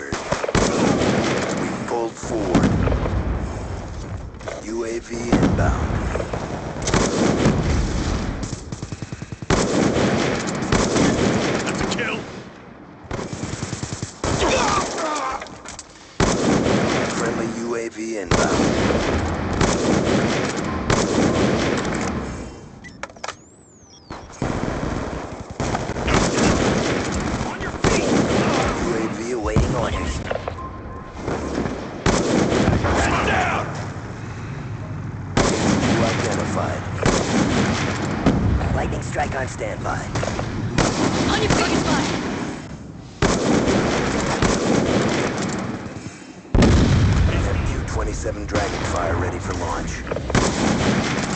secured. We've pulled forward. UAV inbound. That's a kill. Friendly UAV inbound. On your feet. UAV awaiting orders. Stand down. You identified. Lightning strike on standby. On your feet, spot. MQ-27 Dragonfire ready for launch.